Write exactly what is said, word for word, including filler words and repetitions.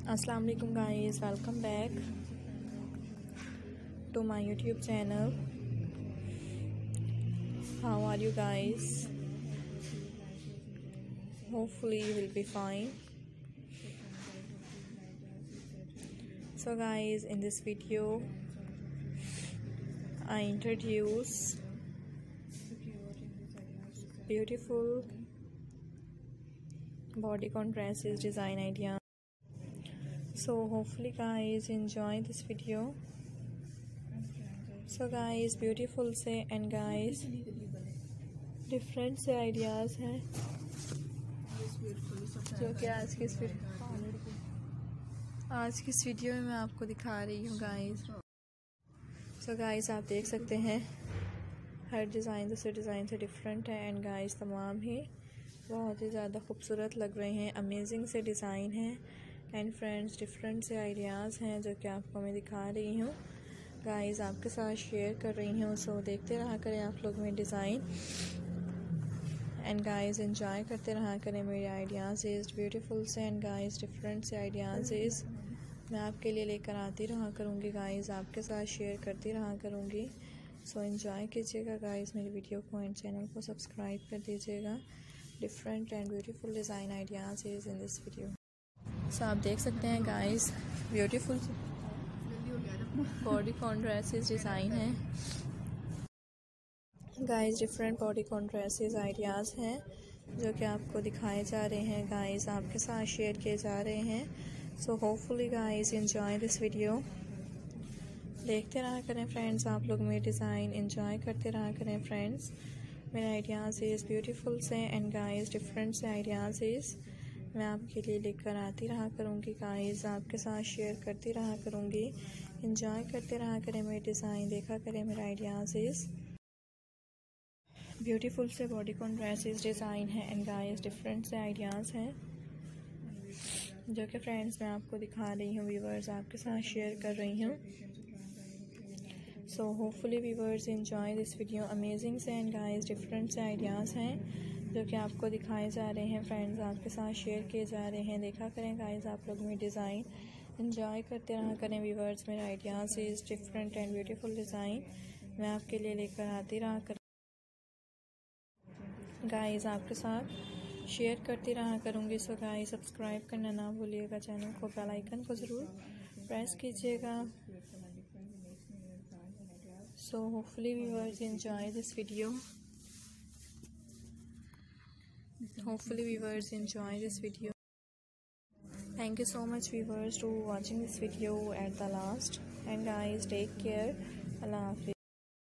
Assalamu alaikum guys, welcome back to my YouTube channel. How are you guys? Hopefully you will be fine. So guys, in this video I introduce beautiful bodycon dresses design idea. So hopefully guys enjoy this video. So guys beautiful से and guys different से ideas हैं जो कि आज की इस आज की इस वीडियो में मैं आपको दिखा रही हूँ गाइस. सो गाइस आप देख सकते हैं हर डिज़ाइन दूसरे डिज़ाइन से डिफरेंट है एंड गाइस तमाम ही बहुत ही ज़्यादा खूबसूरत लग रहे हैं. अमेजिंग से डिज़ाइन हैं एंड फ्रेंड्स डिफरेंट से आइडियाज़ हैं जो कि आपको मैं दिखा रही हूँ गाइस, आपके साथ शेयर कर रही हूँ. सो देखते रहा करें आप लोग मेरे डिज़ाइन एंड गाइस एंजॉय करते रहा करें मेरे आइडियाज़ इज़ ब्यूटीफुल से एंड गाइस डिफरेंट से आइडियाज़ इज़ मैं आपके लिए लेकर आती रहा करूँगी गाइस, आपके साथ शेयर करती रहा करूँगी. सो एंजॉय कीजिएगा गाइस मेरी वीडियो को एंड चैनल को सब्सक्राइब कर दीजिएगा. Different and beautiful design ideas is in this video. So आप देख सकते हैं guys beautiful bodycon dresses design है guys. Different bodycon dresses ideas हैं जो कि आपको दिखाए जा रहे हैं गाइस, आपके साथ शेयर किए जा रहे हैं. So hopefully guys enjoy this video. देखते रहा करें फ्रेंड्स आप लोग मेरे डिज़ाइन एंजॉय करते रहा करें फ्रेंड्स. मेरे आइडियाज़ इज़ ब्यूटीफुल से एंड गाइस डिफरेंट से आइडियाज़ इज़ मैं आपके लिए लेकर आती रहा करूँगी गाइस, आपके साथ शेयर करती रहा करूँगी. एंजॉय करते रहा करें मेरे डिज़ाइन, देखा करें मेरे आइडियाज़ इज़ ब्यूटीफुल से बॉडीकॉन ड्रेसेस डिज़ाइन है एंड गाइस डिफरेंट से आइडियाज़ हैं जो कि फ्रेंड्स मैं आपको दिखा रही हूँ, व्यूवर्स आपके साथ शेयर कर रही हूँ. So hopefully viewers enjoy this video. Amazing से एंड गाइस डिफरेंट से आइडियाज़ हैं जो कि आपको दिखाए जा रहे हैं फ्रेंड्स, आपके साथ शेयर किए जा रहे हैं. देखा करें गाइस आप लोग मेरे डिज़ाइन एंजॉय करते रहा करें व्यूवर्स. मेरे ideas is different and beautiful design मैं आपके लिए लेकर आती रहा कर गाइस, आपके साथ शेयर करती रहा करूँगी. सो गाइस सब्सक्राइब करना ना भूलिएगा, चैनल को बेल आइकन को ज़रूर प्रेस कीजिएगा. So hopefully viewers enjoy this video. Hopefully viewers enjoy this video. Thank you so much viewers to watching this video at the last and guys take care. Allah Hafiz.